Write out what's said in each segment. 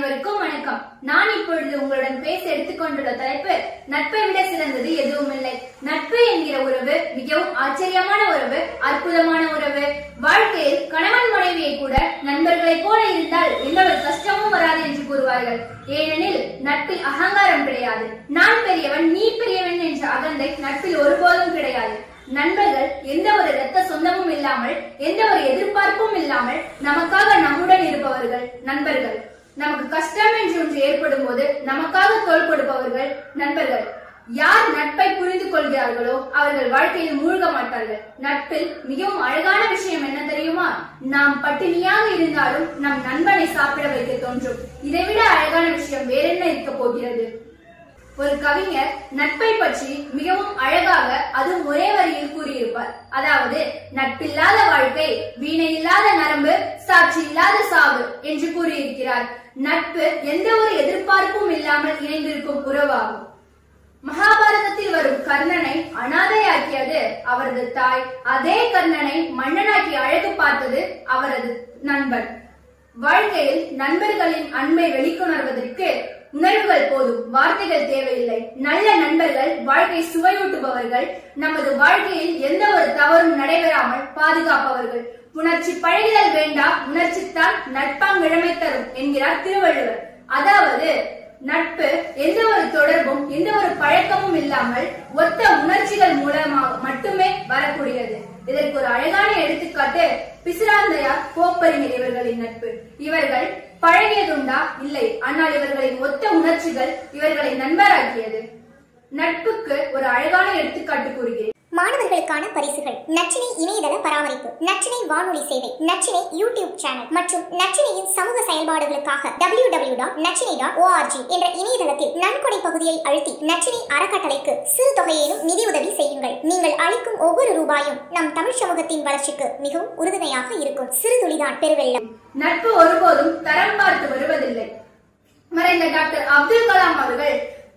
அனைவருக்கும் வணக்கம். நான் இப்பொழுது உங்களுடன் பேச எடுத்துக்கொண்டுள்ள தலைப்பு நட்பை விட சிறந்தது எதுவும் இல்லை. நட்பு என்கிற உறவு மிகவும் ஆச்சரியமான உறவு, அற்புதமான உறவு. வாழ்க்கையில் கணவன் மனைவியை கூட நண்பர்களை போல இருந்தால் எந்த ஒரு கஷ்டமும் வராது என்று கூறுவார்கள். ஏனெனில் நட்பில் அகங்காரம் கிடையாது. நான் பெரியவன் நீ பெரியவன் என்ற அகந்தை நட்பில் ஒருபோதும் கிடையாது. நண்பர்கள் எந்த ஒரு இரத்த சொந்தமும் இல்லாமல், எந்த ஒரு எதிர்பார்ப்பும் இல்லாமல் நமக்காக நம்முடன் இருப்பவர்கள் நண்பர்கள். நமக்கு கஷ்டம் என்று ஒன்று ஏற்படும் போது நமக்காக தோள் கொடுப்பவர்கள் நண்பர்கள். யார் நட்பை புரிந்து கொள்கிறார்களோ அவர்கள் வாழ்க்கையில் மூழ்க மாட்டார்கள். நட்பில் மிகவும் அழகான விஷயம் என்ன தெரியுமா? நாம் பட்டினியாக இருந்தாலும் நம் நண்பனை சாப்பிட வைக்க தோன்றும். இதைவிட அழகான விஷயம் வேறென்ன இருக்க போகிறது? ஒரு கவிஞர் நட்பை பற்றி மிகவும் அழகாக அதுவும் ஒரே வரியில் கூறியிருப்பார். அதாவது, நட்பில்லாத வாழ்க்கை வீணை இல்லாத நரம்பு, சாட்சி இல்லாத சாவு என்று கூறியிருக்கிறார். நட்பு எந்த ஒரு எதிர்பார்ப்பும் இல்லாமல் இணைந்திருக்கும் உறவாகும். மகாபாரதத்தில் வரும் கர்ணனை அனாதையாக்கியது அவரது தாய். அதே கர்ணனை மன்னனாக்கி அழகு பார்த்தது அவரது நண்பன். வாழ்க்கையில் நண்பர்களின் அன்பை வெளிக்கொணர்வதற்கு உணர்வுகள் போதும், வார்த்தைகள் தேவையில்லை. நல்ல நண்பர்கள் வாழ்க்கை சுவையூட்டுபவர்கள். நமது வாழ்க்கையில் எந்த ஒரு தவறும் நடைபெறாமல் பாதுகாப்பவர்கள். உணர்ச்சி பழகுதல் வேண்டாம், உணர்ச்சித்தான் நட்பாங்கிழமை தரும் என்கிறார் திருவள்ளுவர். அதாவது, நட்பு எந்த ஒரு தொடர்பும் எந்த ஒரு பழக்கமும் இல்லாமல் ஒத்த உணர்ச்சிகள் மூலமாக மட்டுமே வரக்கூடியது. இதற்கு ஒரு அழகான எடுத்துக்காட்டு பிசிராந்தையார், கோப்பறிஞர் இவர்களின் நட்பு. இவர்கள் பழகியதுண்டா? இல்லை. ஆனால் இவர்களின் ஒத்த உணர்ச்சிகள் இவர்களை நண்பராக்கியது. நட்புக்கு ஒரு அழகான எடுத்துக்காட்டு கூறுகிறேன். மாணவர்களுக்கான பரிசுகள்: நச்சினை இணையதள பராமரிப்பு, நச்சினை வானொலி சேவை, நச்சினை யூடியூப் சேனல் மற்றும் நச்சினையின் சமூக செயல்பாடுகளுக்காக www.nachinai.org என்ற இணையதளத்தில் நன்கொடை பகுதியை அழுத்தி நச்சினை அறக்கட்டளைக்கு சிறு தொகையேனும் நிதி உதவி செய்யுங்கள். நீங்கள் அளிக்கும் ஒவ்வொரு ரூபாயும் நம் தமிழ் சமூகத்தின் வளர்ச்சிக்கு மிகவும் உறுதுணையாக இருக்கும். சிறு துளிதான் பெருவெள்ளம். நட்பு ஒருபோதும் தரம் பார்த்து வருவதில்லை. மறைந்த டாக்டர் அப்துல் கலாம் அவர்கள்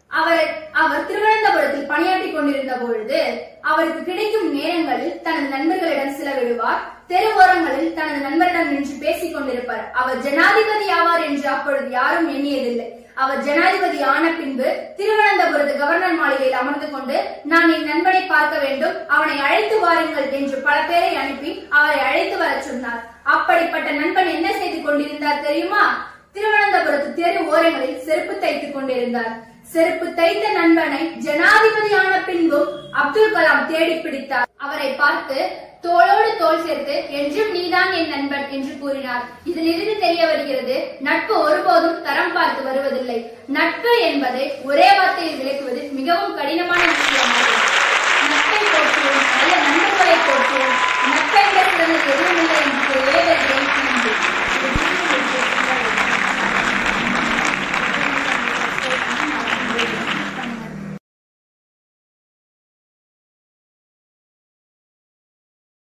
அவர் திருவனந்தபுரத்தில் பணியாற்றிக் கொண்டிருந்த பொழுது அவருக்கு கிடைக்கும் நேரங்களில் தனது நண்பர்களிடம் செலவிடுவார். தெரு ஓரங்களில் தனது நண்பரிடம் நின்று பேசிக் கொண்டிருப்பார். அவர் ஜனாதிபதி ஆவார் என்று அப்பொழுது யாரும் எண்ணியதில்லை. அவர் ஜனாதிபதி ஆன பின்பு திருவனந்தபுரத்து கவர்னர் மாளிகையில் அமர்ந்து கொண்டு, நான் என் நண்பனை பார்க்க வேண்டும், அவனை அழைத்து வாருங்கள் என்று பல பேரை அனுப்பி அவரை அழைத்து வர சொன்னார். அப்படிப்பட்ட நண்பன் என்ன செய்து கொண்டிருந்தார் தெரியுமா? திருவனந்தபுரத்து தெரு ஓரங்களில் செருப்பு தைத்துக் கொண்டிருந்தார். செருப்பு தைத்த நண்பனை ஜனாதிபதியான பின்பும் அப்துல் கலாம் தேடி பிடித்தார். அவரை பார்த்து தோளோடு தோள் சேர்த்து என்றும் நீதான் என் நண்பன் என்று கூறினார். இதிலிருந்து தெரிய வருகிறது, நட்பு ஒருபோதும் தரம் பார்த்து வருவதில்லை. நட்பு என்பதை ஒரே வார்த்தையில் விளக்குவது மிகவும் கடினமான விஷயமாகும். நட்பை போற்றுவோம், நல்ல நண்பர்களை போற்றுவோம். நட்பை விட சிறந்தது எதுவும் இல்லை என்று